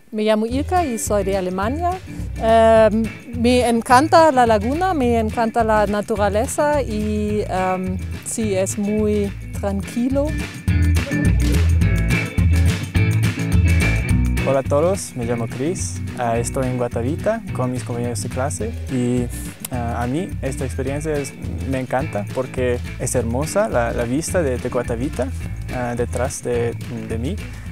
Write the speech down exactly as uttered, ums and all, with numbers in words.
Me llamo Ilka y soy de Alemania. Eh, me encanta la laguna, me encanta la naturaleza y um, sí, es muy tranquilo. Hola a todos, me llamo Chris, uh, estoy en Guatavita con mis compañeros de clase y uh, a mí esta experiencia es, me encanta porque es hermosa la, la vista de, de Guatavita uh, detrás de, de mí.